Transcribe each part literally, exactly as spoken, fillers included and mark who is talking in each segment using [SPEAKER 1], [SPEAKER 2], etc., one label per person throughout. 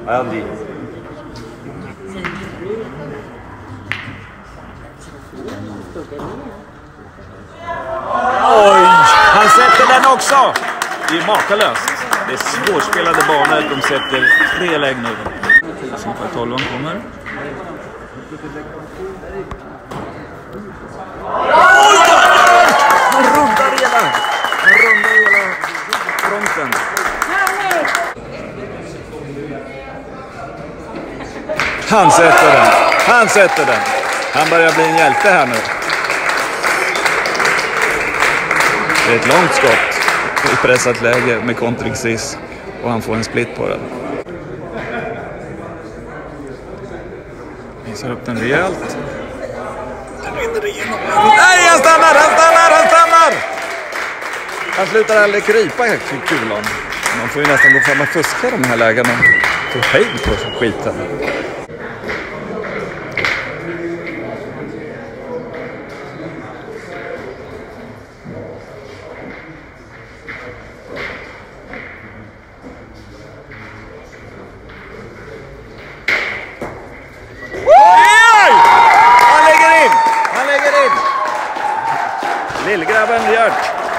[SPEAKER 1] Andy. Oj, han sätter den också. Det är makalöst. Det är svårspelade banor. De sätter tre lägg nu. Simpa tolvan kommer. Han rundar hela. Han rundar hela fronten. Han sätter den. Han sätter den. Han börjar bli en hjälte här nu. Det är ett långt skott i pressat läge med kontringsrisk och han får en split på den. Visar upp den rejält. Den rinner igenom. Nej, han stannar, han stannar, han stannar! Han slutar aldrig krypa i kulan. Man får ju nästan gå fram och fuska de här lägena. Få höjd på skiten. Lillgrabben Gjört.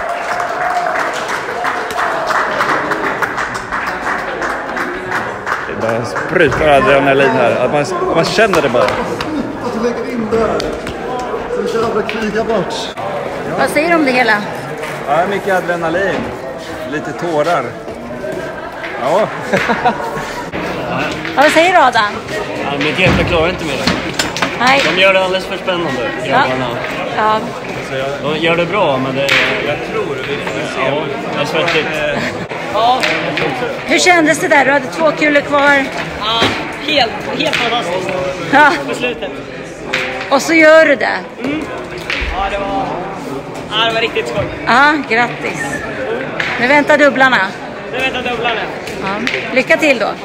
[SPEAKER 1] Det bara sprutar adrenalin här. Att man, man känner det bara.
[SPEAKER 2] Att du lägger in där. Så jävla kriga bort.
[SPEAKER 3] Ja. Vad säger du om det hela?
[SPEAKER 1] Ja, mycket adrenalin. Lite tårar. Ja.
[SPEAKER 3] Ja, vad säger du, Adam?
[SPEAKER 4] Ja, mitt hjärta klarar inte med det.
[SPEAKER 3] Nej.
[SPEAKER 4] De gör det alldeles för spännande.
[SPEAKER 3] Ja. Ja.
[SPEAKER 4] De gör det bra, men det är...
[SPEAKER 1] Jag tror vi får se.
[SPEAKER 4] Ja, det är svettigt.
[SPEAKER 3] Ja. Hur kändes det där? Du hade två kulor kvar.
[SPEAKER 5] Ja, helt, helt fantastiskt.
[SPEAKER 3] Ja.
[SPEAKER 5] På slutet.
[SPEAKER 3] Och så gör du det.
[SPEAKER 5] Mm. Ja, det var... Ja, det var riktigt skoj.
[SPEAKER 3] Ja, grattis. Nu väntar dubblarna.
[SPEAKER 5] Nu väntar dubblarna.
[SPEAKER 3] Ja. Lycka till då.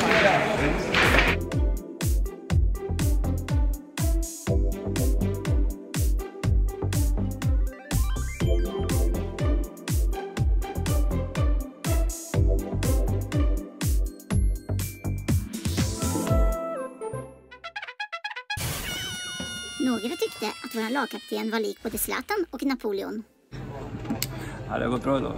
[SPEAKER 6] Några tyckte att vår lagkapten var lik både Zlatan och Napoleon.
[SPEAKER 1] Ja, det har gått bra idag.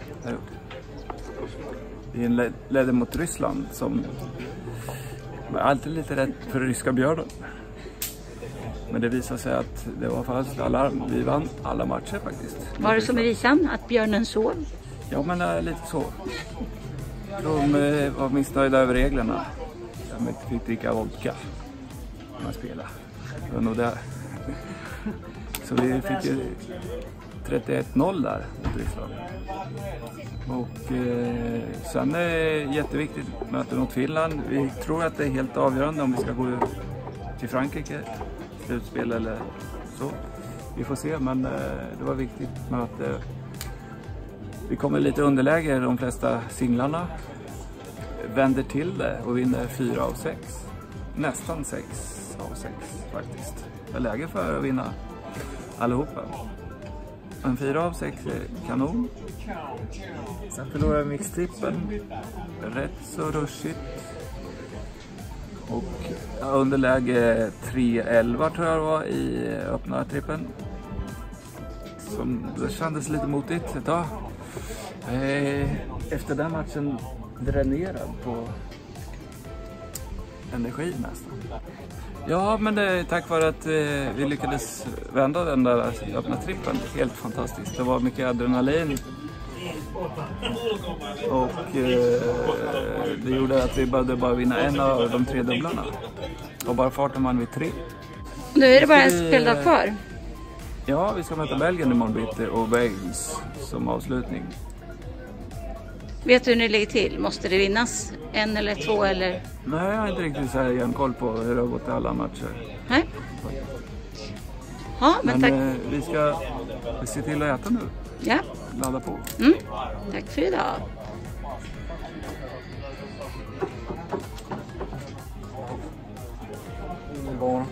[SPEAKER 1] Vi ledde mot Ryssland som var alltid lite rätt för ryska björnen. Men det visade sig att det var falskt alarm. Vi vann alla matcher faktiskt.
[SPEAKER 3] Var det som i visan att björnen sov?
[SPEAKER 1] Ja, men äh, lite så. De äh, var missnöjda över reglerna. De inte fick dricka vodka när man spelade. Det var nog där. Så vi fick ju trettioett noll där mot Ryssland. Och eh, sen är det jätteviktigt möte mot Finland. Vi tror att det är helt avgörande om vi ska gå till Frankrike, slutspel eller så. Vi får se, men eh, det var viktigt möte. Vi kommer lite underläge de flesta singlarna. Vänder till det och vinner fyra av sex. Nästan sex av sex faktiskt. Det är läge för att vinna allihopa. En fyra av sex är kanon. Sen förlorar vi mixtrippen. Rätt så rushigt. Och underläge tre elva tror jag det var i öppna trippen. Som det kändes lite motigt ett tag. Efter den matchen dränerad på energi nästan. Ja, men det är tack vare att eh, vi lyckades vända den där öppna trippen. Helt fantastiskt. Det var mycket adrenalin. Och eh, det gjorde att vi behövde bara vinna en av de tre dubblarna. Och bara farten vann vi tre.
[SPEAKER 3] Nu är det bara en speldag kvar.
[SPEAKER 1] Ja, vi ska möta Belgien imorgon bitti och Wales som avslutning.
[SPEAKER 3] Vet du hur ni ligger till? Måste det vinnas en eller två eller?
[SPEAKER 1] Nej, jag har inte riktigt så här igen koll på hur det har gått i alla matcher.
[SPEAKER 3] Nej. Ja, men,
[SPEAKER 1] men
[SPEAKER 3] tack.
[SPEAKER 1] Eh, vi ska se till att äta nu.
[SPEAKER 3] Ja.
[SPEAKER 1] Ladda på.
[SPEAKER 3] Mm. Tack för idag.
[SPEAKER 1] Bra.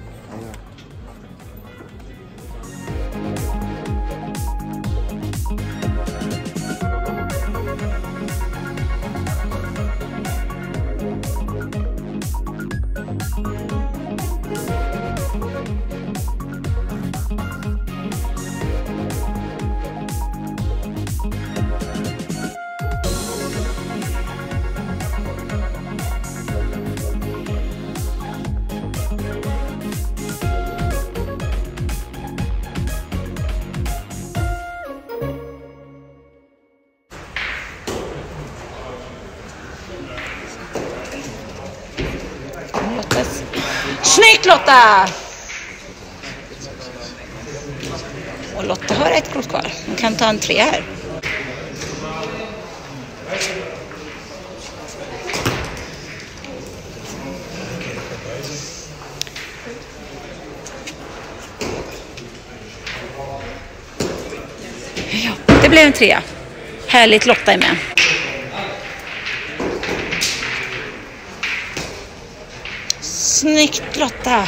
[SPEAKER 3] Snyggt Lotta! Och Lotta har ett kort kvar. Hon kan ta en tre här. Ja, det blev en trea. Härligt, Lotta är med. Snyggt Lotta!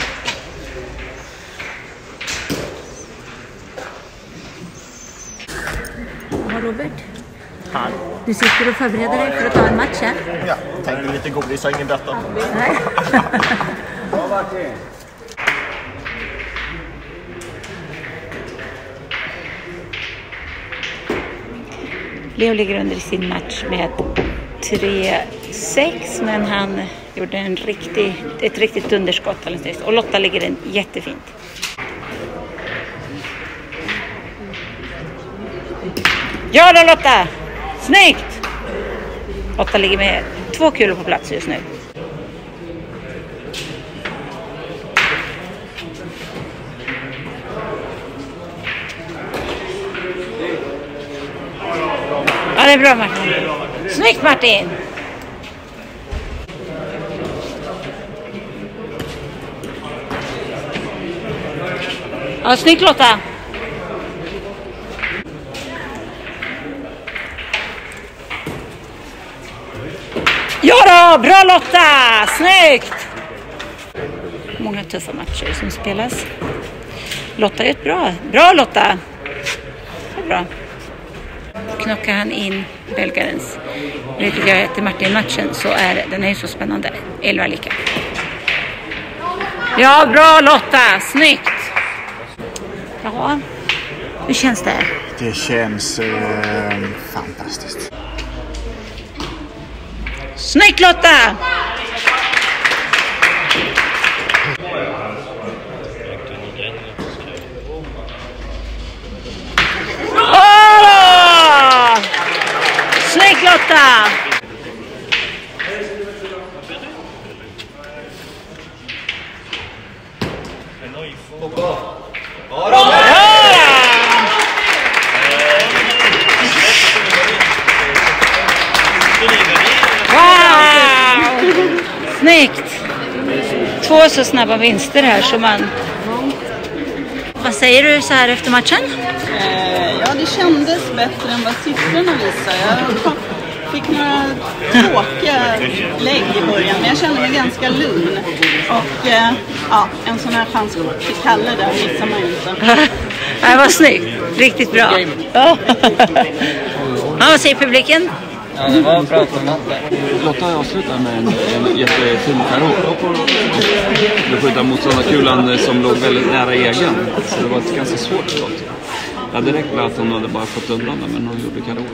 [SPEAKER 3] Ja, Robert.
[SPEAKER 7] Här.
[SPEAKER 3] Du sitter och förbereder dig för att ta en match här.
[SPEAKER 7] Ja, tänker lite godis, har ingen berättat.
[SPEAKER 3] Nej. Leo ligger under sin match med tre sex, men han gjorde en riktig, ett riktigt underskott alldeles nyss. Och Lotta ligger den jättefint. Ja då Lotta! Snyggt! Lotta ligger med två kulor på plats just nu. Ja, det är bra Martin. Snyggt Martin! Ja, snyggt Lotta! Ja då, bra Lotta! Snyggt! Många tuffa matcher som spelas. Lotta är ett bra. Bra Lotta! Det är bra. Knockar han in belgarens. Vet du jag heter Martin-matchen så är den är ju så spännande. elva lika. Ja, bra Lotta! Snyggt! Ja, hur känns det?
[SPEAKER 7] Det känns eh, fantastiskt.
[SPEAKER 3] Snyggt Lotta! Åh! Snyggt Lotta! Snyggt! Två så snabba vinster här som man... Vad säger du så här efter matchen?
[SPEAKER 8] Eh, ja, det kändes bättre än vad siffrorna visar. Jag fick några tråkiga lägg i början, men jag kände mig ganska lugn. Och eh, ja, en sån här chans till Kalle där missar man inte.
[SPEAKER 3] Det var snyggt. Riktigt bra. Ja, vad säger publiken?
[SPEAKER 9] Ja, det var bra för matte. Lotta avslutade med en, en jättefin karo. Du skjuta motståndarkulan som låg väldigt nära egen. Så det var ett ganska svårt skott. Ja, det räckte med att hon hade bara fått undan det, men hon gjorde karo.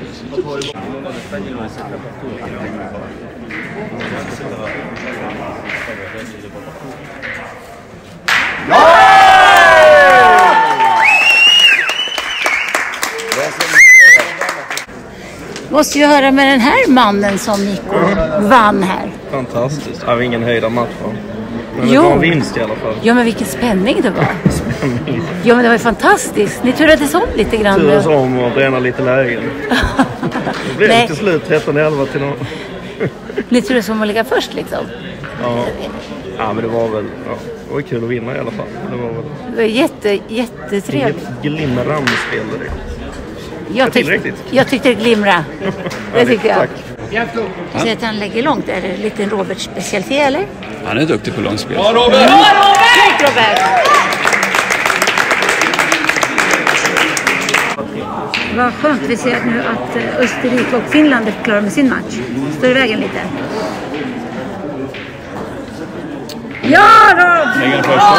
[SPEAKER 3] Måste ju höra med den här mannen som gick och vann här.
[SPEAKER 10] Fantastiskt. Det var ingen höjda match. Men det
[SPEAKER 3] Jo.
[SPEAKER 10] var en vinst i alla fall.
[SPEAKER 3] Ja, men vilken spänning det var.
[SPEAKER 10] Spänning.
[SPEAKER 3] Ja, men det var ju fantastiskt. Ni turades om lite grann.
[SPEAKER 10] Turades om och bränna lite lägen. Det blev
[SPEAKER 3] Nej.
[SPEAKER 10] till slut tretton elva till någon.
[SPEAKER 3] Ni turades om att ligga först liksom.
[SPEAKER 10] Ja. Ja, men det var väl... Ja, det var kul att vinna i alla fall. Det var väl...
[SPEAKER 3] Det var jätte, jättetrevligt.
[SPEAKER 10] Glimrande spel direkt.
[SPEAKER 3] Jag, tyck, jag tyckte det glimra. Det tyckte jag.
[SPEAKER 10] Tack.
[SPEAKER 3] Du säger att han lägger långt. Är det lite en Roberts specialitet eller?
[SPEAKER 1] Han är duktig på långspel.
[SPEAKER 3] Ja, Robert! Ja, Robert! Robert! Vad skönt vi ser nu att Österrike och Finland är klara med sin match. Står i vägen lite. Ja, Robert!
[SPEAKER 1] Lägger den första.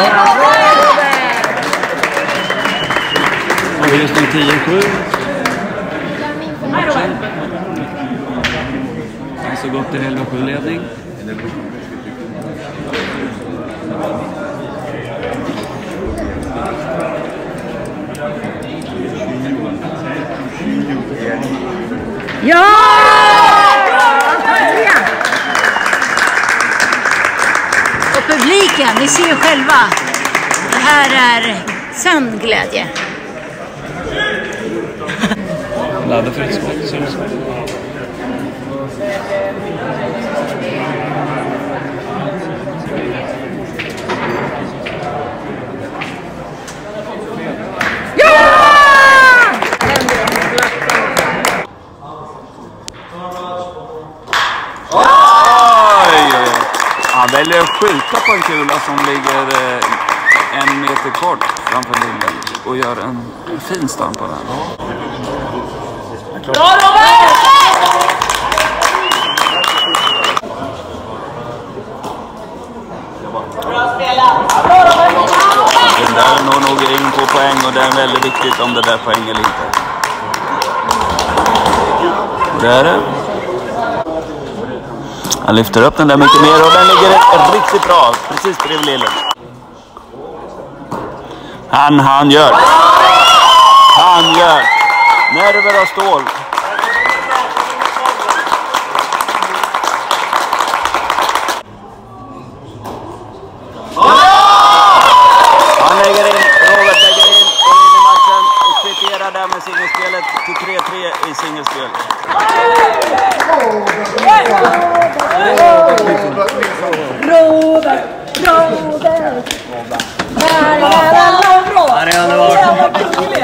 [SPEAKER 1] Och vi just nu tio sju. Så gått till elva sju ledning.
[SPEAKER 3] Ja! publiken, ni ser ju själva. Det här är sann glädje.
[SPEAKER 4] Ladda för ett skott, ser det så.
[SPEAKER 1] Han väljer att skjuta på en kula som ligger eh, en meter kort framför bilden och gör en, en fin stamp på den.
[SPEAKER 5] Bra Robert! Bra spelat!
[SPEAKER 1] Den där når nog in på poäng och det är väldigt viktigt om det där poäng eller inte. Det är det. Han lyfter upp den där mycket mer och den ligger riktigt bra. Precis bredvid lillen. Han, han gör. Han gör. Nerver och stål. Han lägger in, Robert lägger in och in i matchen och kvitterar där med singelspelet till tre tre i singelspel.
[SPEAKER 3] Robert, Robert.
[SPEAKER 5] Han är underbart.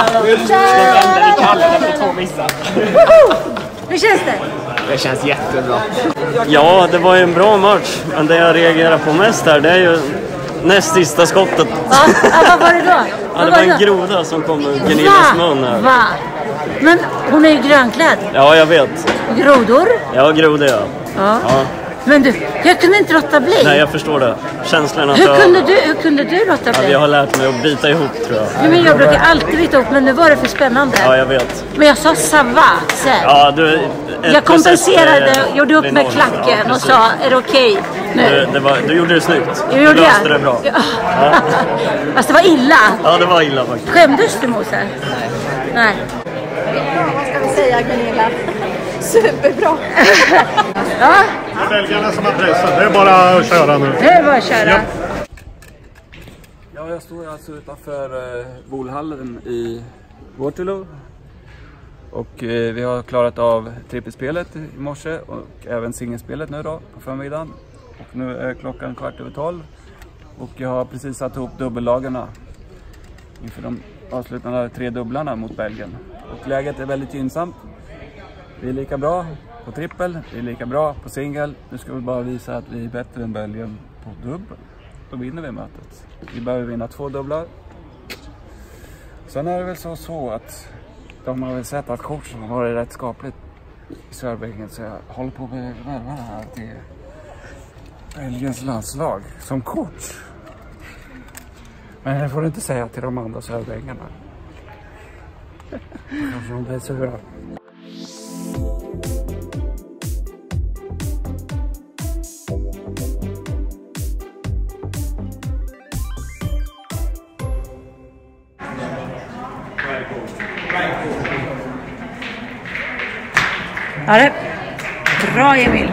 [SPEAKER 5] Efter två missar.
[SPEAKER 3] Hur känns det?
[SPEAKER 5] Det känns jättebra.
[SPEAKER 4] Ja, det var ju en bra match. Men det jag reagerar på mest här, det är ju näst sista skottet.
[SPEAKER 3] Ja, vad var det då?
[SPEAKER 4] Ja, det var en groda som kom ur Gunillas mun här.
[SPEAKER 3] Va? Men hon är ju grönklädd.
[SPEAKER 4] Ja, jag vet.
[SPEAKER 3] Grodor?
[SPEAKER 4] Ja, grodor, ja.
[SPEAKER 3] Ja.
[SPEAKER 4] Ja.
[SPEAKER 3] Men du, jag kunde inte låta bli.
[SPEAKER 4] Nej, jag förstår det. Känslan att
[SPEAKER 3] Hur
[SPEAKER 4] jag...
[SPEAKER 3] kunde du, hur kunde du låta bli?
[SPEAKER 4] Ja, jag har lärt mig att bita ihop, tror jag.
[SPEAKER 3] Ja, men jag brukar alltid bita ihop, men nu var det för spännande.
[SPEAKER 4] Ja, jag vet.
[SPEAKER 3] Men jag sa sava, sen.
[SPEAKER 4] Ja, du...
[SPEAKER 3] Jag kompenserade,
[SPEAKER 4] ett,
[SPEAKER 3] gjorde upp med klacken
[SPEAKER 4] ja,
[SPEAKER 3] och sa, är det okej okay nu?
[SPEAKER 4] Du, det var, du gjorde det snyggt.
[SPEAKER 3] Jag gjorde
[SPEAKER 4] du löste det bra.
[SPEAKER 3] Ja.
[SPEAKER 4] Ja.
[SPEAKER 3] Fast det var illa.
[SPEAKER 4] Ja, det var illa faktiskt.
[SPEAKER 3] Skämdes du, Mose? Nej. Nej.
[SPEAKER 11] Vad ska vi säga, Gunilla? Superbra.
[SPEAKER 3] Ja.
[SPEAKER 12] Det är belgarna som har pressat. Det är bara att köra nu.
[SPEAKER 3] Det är bara att köra. Ja.
[SPEAKER 1] Ja, jag står alltså utanför eh, Bolhallen i Waterloo. Och eh, vi har klarat av trippelspelet i morse och även singelspelet nu då på förmiddagen. Och nu är klockan kvart över tolv. Och jag har precis satt ihop dubbellagarna inför de avslutande tre dubblarna mot Belgien. Och läget är väldigt gynnsamt. Vi är lika bra på trippel, vi är lika bra på singel. Nu ska vi bara visa att vi är bättre än Belgien på dubbel. Då vinner vi mötet. Vi behöver vinna två dubblar. Sen är det väl så, så att de har väl sett att coachen har varit rätt skapligt i Sörbängen. Så jag håller på med värva här till Belgiens landslag som coach. Men det får du inte säga till de andra Sörbängarna. Kanske de blir sura.
[SPEAKER 3] Ja, det. Bra, Emil.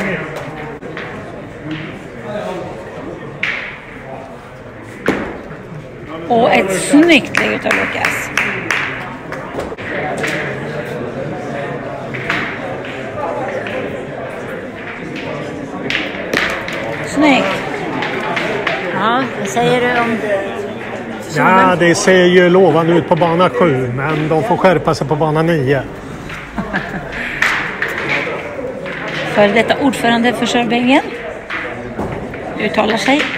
[SPEAKER 3] Och ett snyggt lägg utav Lukas. Snyggt. Ja, vad säger du om...
[SPEAKER 12] Ja, det ser ju lovande ut på bana sju, men de får skärpa sig på bana nio.
[SPEAKER 3] För detta ordförande för Sörbängen uttalar sig.